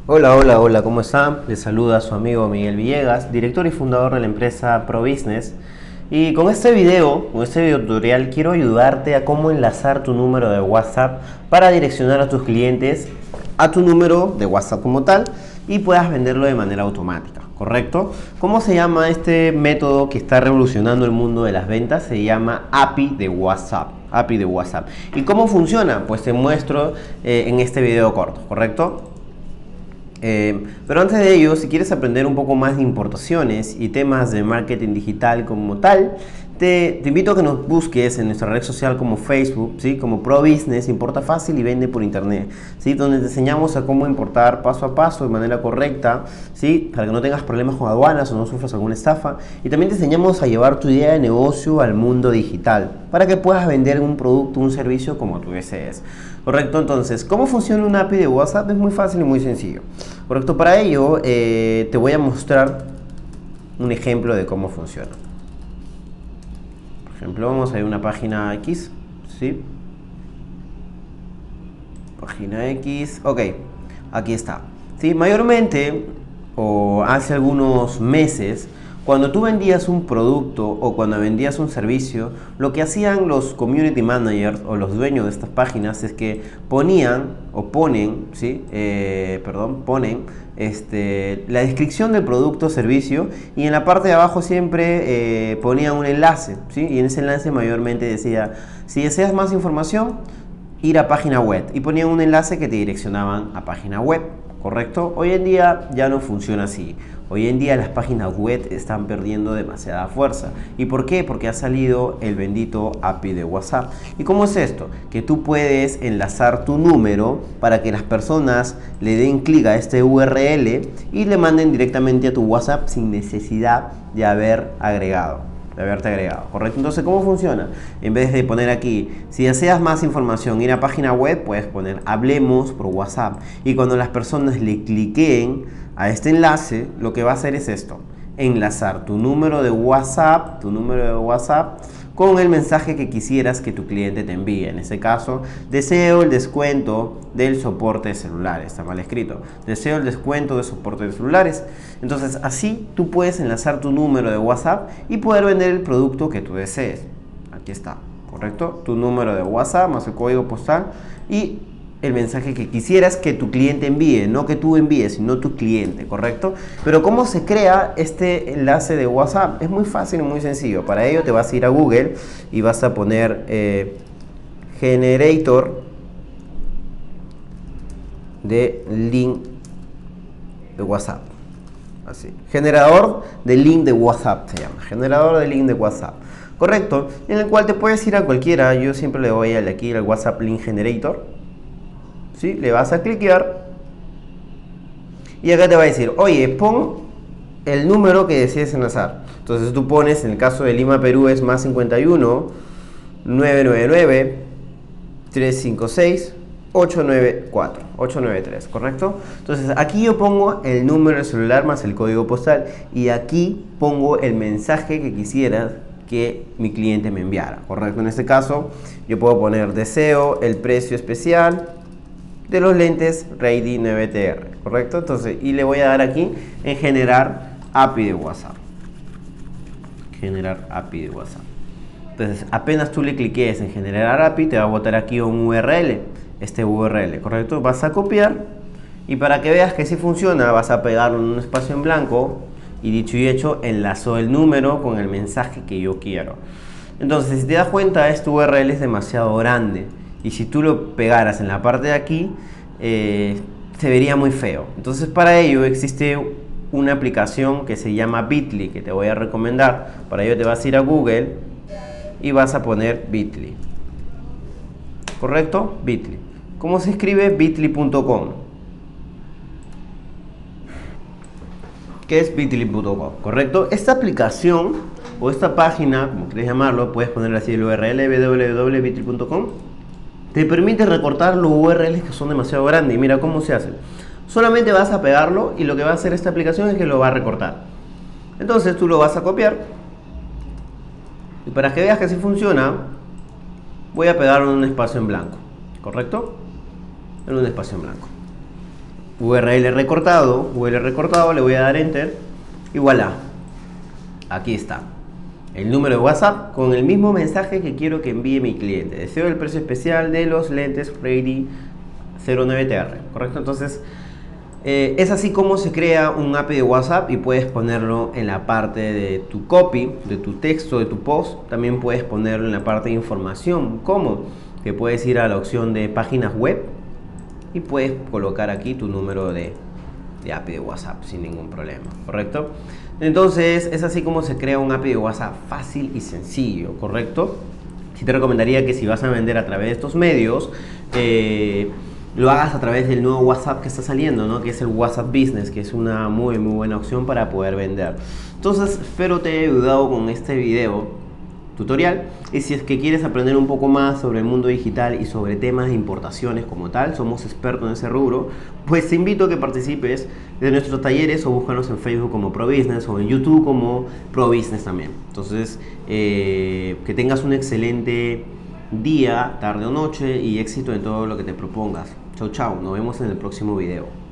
Hola, hola, hola, ¿cómo están? Les saluda su amigo Miguel Villegas, director y fundador de la empresa ProBusiness. Y con este video tutorial, quiero ayudarte a cómo enlazar tu número de WhatsApp para direccionar a tus clientes a tu número de WhatsApp como tal y puedas venderlo de manera automática, ¿correcto? ¿Cómo se llama este método que está revolucionando el mundo de las ventas? Se llama API de WhatsApp. API de WhatsApp. ¿Y cómo funciona? Pues te muestro en este video corto, ¿correcto? Pero antes de ello, si quieres aprender un poco más de importaciones y temas de marketing digital como tal, te invito a que nos busques en nuestra red social como Facebook, ¿sí? Como ProBusiness, importa fácil y vende por internet, ¿sí? Donde te enseñamos a cómo importar paso a paso de manera correcta, ¿sí? Para que no tengas problemas con aduanas o no sufras alguna estafa. Y también te enseñamos a llevar tu idea de negocio al mundo digital para que puedas vender un producto, un servicio como tú desees. Correcto, entonces, ¿cómo funciona una API de WhatsApp? Es muy fácil y muy sencillo. Correcto, para ello te voy a mostrar un ejemplo de cómo funciona. Por ejemplo, vamos a ir a una página X, ¿sí? Página X, ok, aquí está. ¿Sí? Mayormente, o hace algunos meses, cuando tú vendías un producto o cuando vendías un servicio, lo que hacían los community managers o los dueños de estas páginas es que ponían o ponen, ¿sí? Ponen la descripción del producto o servicio y en la parte de abajo siempre ponían un enlace, ¿sí? Y en ese enlace mayormente decía, si deseas más información, ir a página web y ponían un enlace que te direccionaban a página web, ¿correcto? Hoy en día ya no funciona así. Hoy en día las páginas web están perdiendo demasiada fuerza. ¿Y por qué? Porque ha salido el bendito API de WhatsApp. ¿Y cómo es esto? Que tú puedes enlazar tu número para que las personas le den clic a este URL y le manden directamente a tu WhatsApp sin necesidad de haberte agregado, ¿correcto? Entonces, ¿cómo funciona? En vez de poner aquí, si deseas más información, ir a página web, puedes poner hablemos por WhatsApp. Y cuando las personas le cliquen a este enlace, lo que va a hacer es esto: enlazar tu número de WhatsApp, con el mensaje que quisieras que tu cliente te envíe. En este caso, deseo el descuento del soporte de celulares. Está mal escrito. Deseo el descuento de soporte de celulares. Entonces, así tú puedes enlazar tu número de WhatsApp y poder vender el producto que tú desees. Aquí está, ¿correcto? Tu número de WhatsApp más el código postal y el mensaje que quisieras que tu cliente envíe, no que tú envíes, sino tu cliente, ¿correcto? Pero ¿cómo se crea este enlace de WhatsApp? Es muy fácil y muy sencillo. Para ello te vas a ir a Google y vas a poner generator de link de WhatsApp. Así. Generador de link de WhatsApp se llama. Generador de link de WhatsApp. Correcto. En el cual te puedes ir a cualquiera. Yo siempre le voy aquí al WhatsApp Link Generator. ¿Sí? Le vas a cliquear y acá te va a decir, oye, pon el número que desees enlazar. Entonces tú pones, en el caso de Lima, Perú, es más 51 999 356 893, ¿correcto? Entonces aquí yo pongo el número de celular más el código postal y aquí pongo el mensaje que quisiera que mi cliente me enviara, ¿correcto? En este caso yo puedo poner deseo el precio especial de los lentes Ready 9TR, ¿correcto? Entonces, y le voy a dar aquí en generar API de WhatsApp. Generar API de WhatsApp. Entonces, apenas tú le cliques en generar API, te va a botar aquí un URL, este URL, ¿correcto? Vas a copiar y para que veas que sí funciona, vas a pegarlo en un espacio en blanco y dicho y hecho, enlazó el número con el mensaje que yo quiero. Entonces, si te das cuenta, este URL es demasiado grande. Y si tú lo pegaras en la parte de aquí, se vería muy feo. Entonces para ello existe una aplicación que se llama Bitly, que te voy a recomendar. Para ello te vas a ir a Google y vas a poner Bitly. ¿Correcto? Bitly. ¿Cómo se escribe? Bitly.com. ¿Qué es Bitly.com? ¿Correcto? Esta aplicación o esta página, como quieres llamarlo, puedes poner así el URL www.bitly.com. Te permite recortar los URLs que son demasiado grandes. Y mira cómo se hace. Solamente vas a pegarlo y lo que va a hacer esta aplicación es que lo va a recortar. Entonces tú lo vas a copiar. Y para que veas que así funciona, voy a pegarlo en un espacio en blanco. ¿Correcto? En un espacio en blanco. URL recortado, le voy a dar enter y voilà, aquí está el número de WhatsApp con el mismo mensaje que quiero que envíe mi cliente. Deseo el precio especial de los lentes Freddy 09TR, ¿correcto? Entonces es así como se crea un API de WhatsApp y puedes ponerlo en la parte de tu copy, de tu texto, de tu post. También puedes ponerlo en la parte de información. ¿Cómo? Que puedes ir a la opción de páginas web y puedes colocar aquí tu número de API de WhatsApp sin ningún problema, ¿correcto? Entonces es así como se crea un API de WhatsApp fácil y sencillo, ¿correcto? Sí te recomendaría que si vas a vender a través de estos medios, lo hagas a través del nuevo WhatsApp que está saliendo, ¿no? Que es el WhatsApp Business, que es una muy buena opción para poder vender. Entonces espero te haya ayudado con este video tutorial, y si es que quieres aprender un poco más sobre el mundo digital y sobre temas de importaciones como tal, somos expertos en ese rubro, pues te invito a que participes de nuestros talleres o búscanos en Facebook como ProBusiness o en YouTube como ProBusiness también. Entonces que tengas un excelente día, tarde o noche y éxito en todo lo que te propongas. Chau chau, nos vemos en el próximo video.